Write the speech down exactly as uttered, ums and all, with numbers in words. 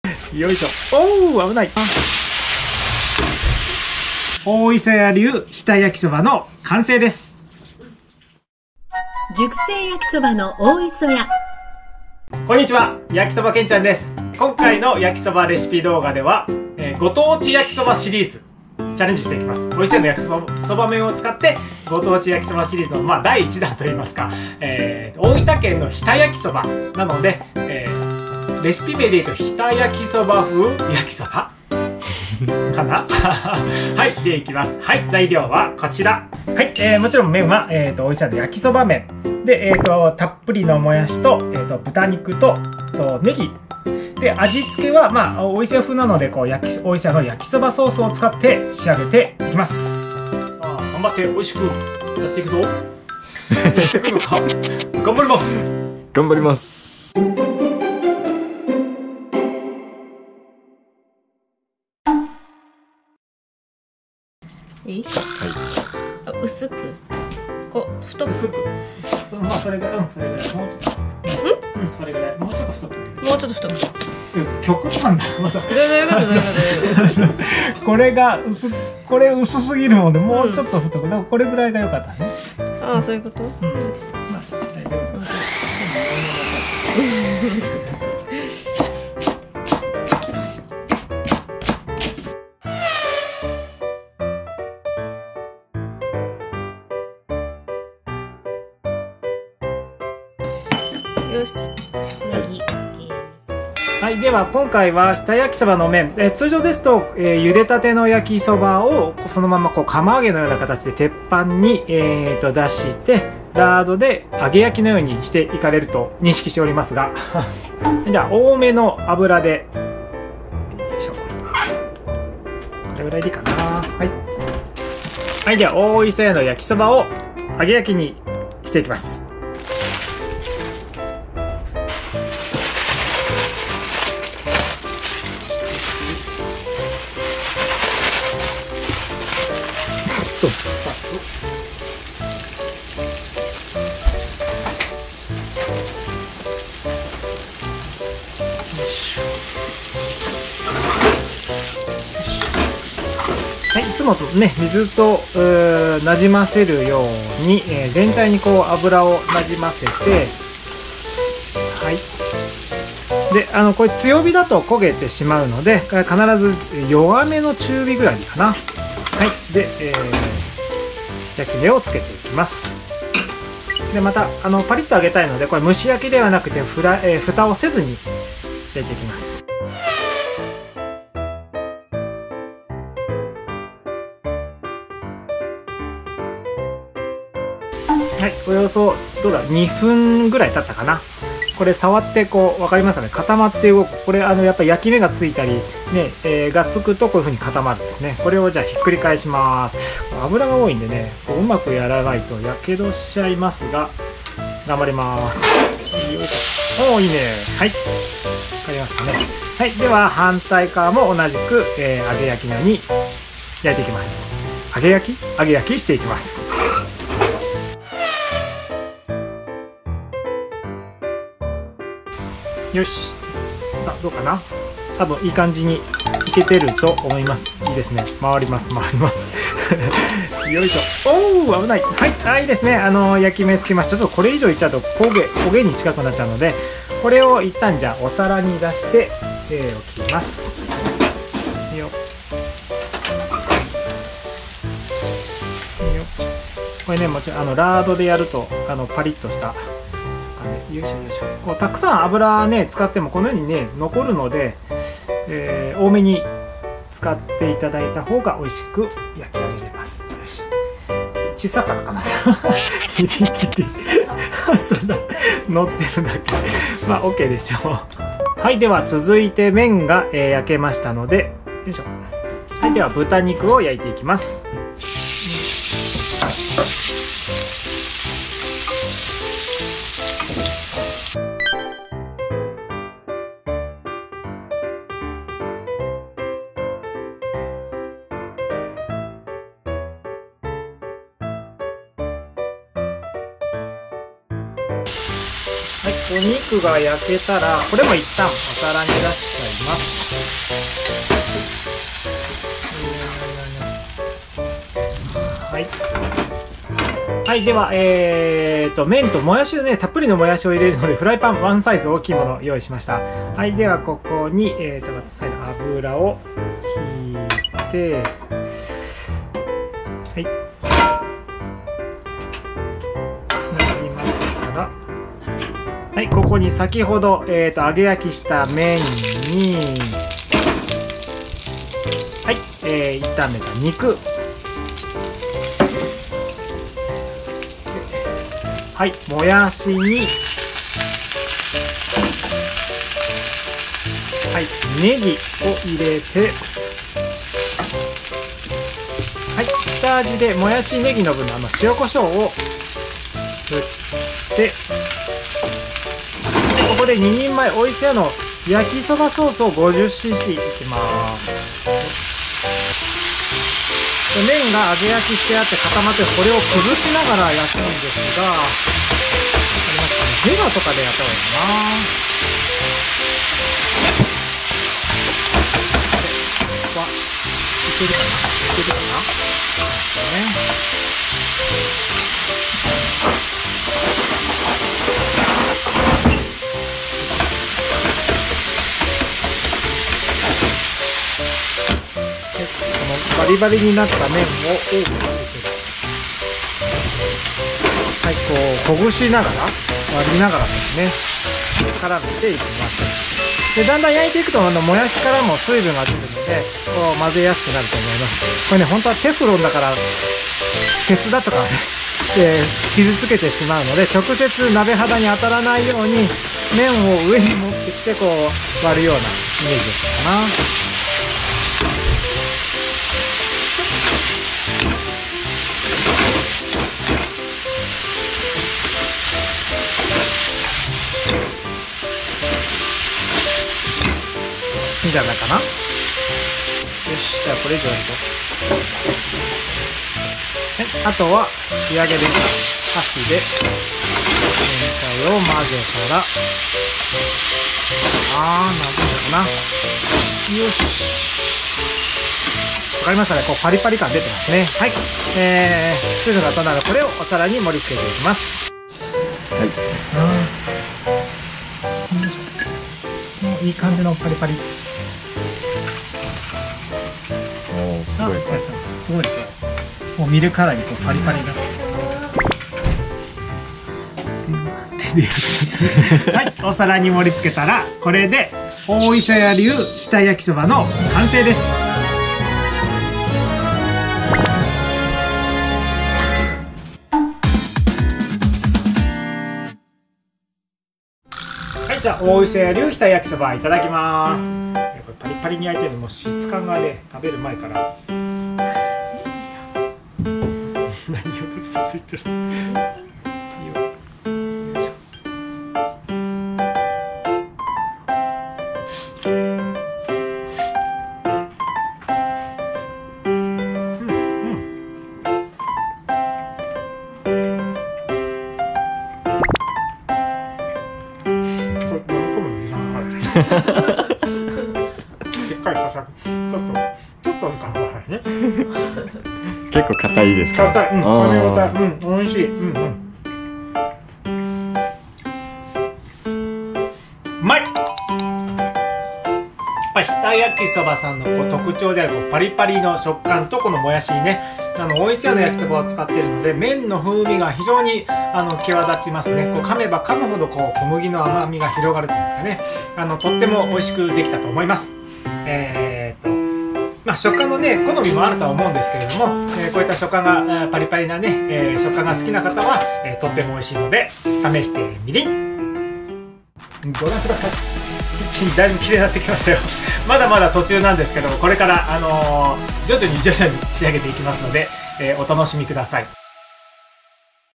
よいしょ。おお、危ない。大磯屋流日田焼きそばの完成です。 熟成焼きそばの大磯屋。 こんにちは、焼きそばけんちゃんです。今回の焼きそばレシピ動画では、えー、ご当地焼きそばシリーズチャレンジしていきます。大磯屋の焼きそば、そば麺を使ってご当地焼きそばシリーズの、まあ、だいいちだんといいますか、えー、大分県の日田焼きそばなので、えー、レシピ名で言うと日田焼きそば風焼きそばかなはい、でいきます。はい、材料はこちら。はい、えー、もちろん麺は、えー、と大磯屋の焼きそば麺で、えー、とたっぷりのもやしと、えー、と豚肉ととネギで、味付けは、まあ、大磯屋風なのでこう焼き大磯屋の焼きそばソースを使って仕上げていきます。さあ、頑張って美味しくやっていくぞ。やっていくのか。頑張ります。 頑張ります。 いい？ はい。 あ、薄く。こう太く。 薄く。まあそれぐらい、うん、それぐらい。もうちょっと。うん、うん、それぐらい。もうちょっと太く。 もうちょっと太く。 極端だ。まだ。 ここれが薄、これ薄すぎるので、もうちょっと太く。だからこれぐらいが良かったね。 ああ、そういうこと。うん。 まあ、大丈夫。 よし。ネギ。 はい、では今回は日田焼きそばの麺、えー、通常ですと、えー、茹でたての焼きそばをそのままこう釜揚げのような形で鉄板に、えー、と出してラードで揚げ焼きのようにしていかれると認識しておりますがじゃあ多めの油で、よいしょ、これぐらいでいいかな。はい、はい、では大磯屋の焼きそばを揚げ焼きにしていきます。はい、いつもとね、水となじませるように、えー、全体にこう油をなじませて、はい。で、あのこれ強火だと焦げてしまうので、必ず弱めの中火ぐらいかな。はい。で、えー、焼き目をつけていきます。で、またあのパリッと揚げたいので、これ蒸し焼きではなくてフラ、えー、蓋をせずに焼いていきます。はい、およそどうだにふんぐらい経ったかな。これ触ってこう分かりますかね、固まって動く。これあのやっぱり焼き目がついたりね、えー、がつくとこういう風に固まるんですね。これをじゃあひっくり返します。油が多いんでね、こううまくやらないとやけどしちゃいますが、頑張ります。よいしょ。おー、いいね。はい、分かりますかね。はい、では反対側も同じく、えー、揚げ焼きのように焼いていきます。揚げ焼き揚げ焼きしていきます。よし、さあどうかな。多分いい感じにいけてると思います。いいですね。回ります回りますよいしょ。おお、危ない。はい、あ、いいですね。あの焼き目つけました。ちょっとこれ以上いっちゃうと焦げ焦げに近くなっちゃうので、これを一旦じゃあお皿に出して、えー、置きます。よよこれね、もちろんあのラードでやるとあのパリッとした、よいしょよいしょ、こうたくさん油ね使ってもこのようにね残るので、えー、多めに使っていただいた方が美味しく焼き上げれます。よし、小さかったかなギリギリそんな乗ってるだけまあ OK でしょう。はい、では続いて麺が、えー、焼けましたので、よいしょ。はい、では豚肉を焼いていきます。はい、お肉が焼けたらこれも一旦お皿に出しちゃいます。 はいはい、では、えーと、麺ともやしをね、たっぷりのもやしを入れるので、フライパンワンサイズ大きいものを用意しました。はい、では、ここに、えーと、まず最後、油を引いて、はい。なりますから、はい、ここに先ほど、えーと、揚げ焼きした麺に、はい、えー、炒めた肉、はい、もやしに、はい、ネギを入れて、はい、下味でもやしネギの分のあの塩コショウを振って、でここでににんまえおいせやの焼きそばソースを ごじゅっシーシー いきます。麺が揚げ焼きしてあって固まって、これを崩しながら焼くんですが、ありますかね、ヘラとかでやった方がいいかな。ここはいけるかないけるかな、ね、バリバリになった麺を多く入れて、はい、こうほぐしながら割りながらですね、絡めていきます。でだんだん焼いていくと、あのもやしからも水分が出るので、こう混ぜやすくなると思います。これね、本当はテフロンだから鉄だとかね、で傷つけてしまうので、直接鍋肌に当たらないように麺を上に持ってきてこう割るようなイメージですかな。いいんじゃないかな。よし、じゃあこれ以上やると、はい、あとは仕上げで箸で全体を混ぜたら、あー、なんていうのかな。よし、わかりましたね。こうパリパリ感出てますね。はい、えー、水分が飛んだらこれをお皿に盛り付けていきます。 はい。 あー、いい感じのパリパリ。 おー、すごい。 すごいですよ。もう見るからにこうパリパリが。手でやっちゃって。はい、お皿に盛り付けたら、これで大磯屋流日田焼きそばの完成です。はい、じゃあ大磯屋流日田焼きそばいただきます。これパリパリに焼いてるのも質感がね、食べる前から何をぶつついてる。でっかいササちょっとちょっと硬いね。 結構硬いですか。 硬い、うん、噛み応え、うん、美味しい、うんうん。うまい。やっぱ日田焼きそばさんのこう特徴であるこうパリパリの食感とこのもやしにね、あの美味しそうな焼きそばを使っているので、麺の風味が非常にあの際立ちますね。こう噛めば噛むほどこう小麦の甘みが広がるというんですかね。あのとっても美味しくできたと思います。えー、っとまあ食感のね好みもあるとは思うんですけれども、えー、こういった食感がパリパリなね、えー、食感が好きな方は、えー、とっても美味しいので試してみりん。ご覧ください。キッチンだいぶ綺麗になってきましたよ。まだまだ途中なんですけど、これから、あのー、徐々に徐々に仕上げていきますので、えー、お楽しみください。